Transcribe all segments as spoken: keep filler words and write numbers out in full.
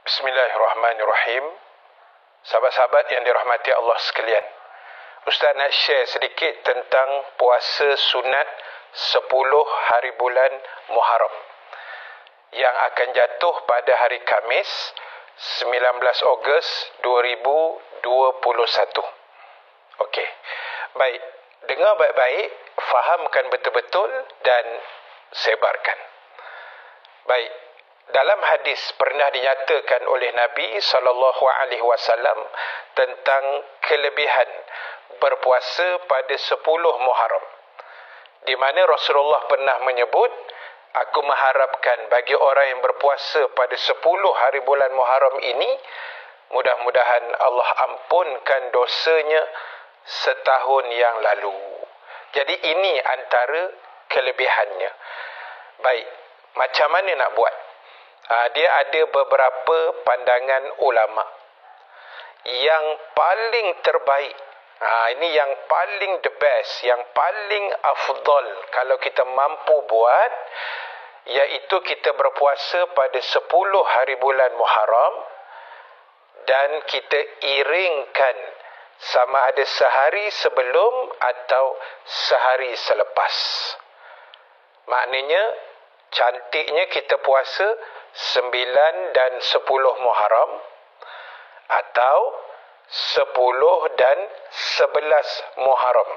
Bismillahirrahmanirrahim. Sahabat-sahabat yang dirahmati Allah sekalian, Ustaz nak share sedikit tentang puasa sunat sepuluh hari bulan Muharram yang akan jatuh pada hari Khamis sembilan belas Ogos dua ribu dua puluh satu. Okey. Baik, dengar baik-baik, fahamkan betul-betul dan sebarkan. Baik, dalam hadis pernah dinyatakan oleh Nabi sallallahu alaihi wasallam tentang kelebihan berpuasa pada sepuluh Muharram, di mana Rasulullah pernah menyebut, aku mengharapkan bagi orang yang berpuasa pada sepuluh hari bulan Muharram ini, mudah-mudahan Allah ampunkan dosanya setahun yang lalu. Jadi ini antara kelebihannya. Baik, macam mana nak buat? Ha, dia ada beberapa pandangan ulama. Yang paling terbaik, ha, ini yang paling the best, yang paling afdal kalau kita mampu buat, iaitu kita berpuasa pada sepuluh hari bulan Muharram dan kita iringkan sama ada sehari sebelum atau sehari selepas. Maknanya cantiknya kita puasa sembilan dan sepuluh Muharram atau sepuluh dan sebelas Muharram.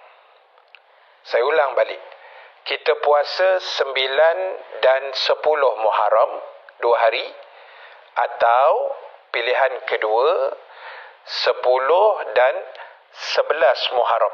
Saya ulang balik. Kita puasa sembilan dan sepuluh Muharram, dua hari, atau pilihan kedua sepuluh dan sebelas Muharram.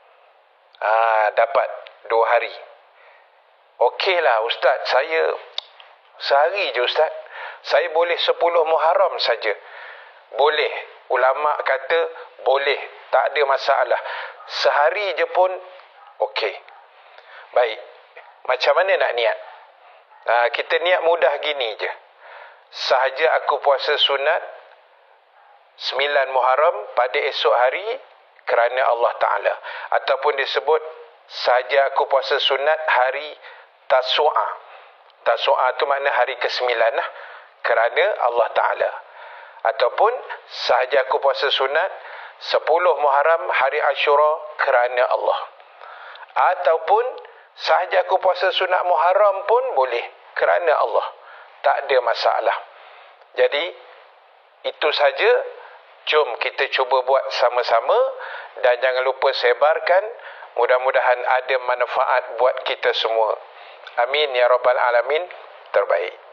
Ah, dapat dua hari. Okeylah Ustaz, saya sehari je Ustaz. Saya boleh sepuluh Muharram saja. Boleh. Ulama kata boleh, tak ada masalah. Sehari je pun okey. Baik. Macam mana nak niat? Ha, kita niat mudah gini je. Sahaja aku puasa sunat sembilan Muharram pada esok hari kerana Allah Ta'ala. Ataupun disebut sahaja aku puasa sunat hari Tasu'a. Tasu'a tu makna hari kesembilan lah, kerana Allah Ta'ala. Ataupun sahaja aku puasa sunat sepuluh Muharram hari Asyura kerana Allah. Ataupun sahaja aku puasa sunat Muharram pun boleh kerana Allah. Tak ada masalah. Jadi itu saja. Jom kita cuba buat sama-sama dan jangan lupa sebarkan. Mudah-mudahan ada manfaat buat kita semua. Amin ya rabbal alamin. Terbaik.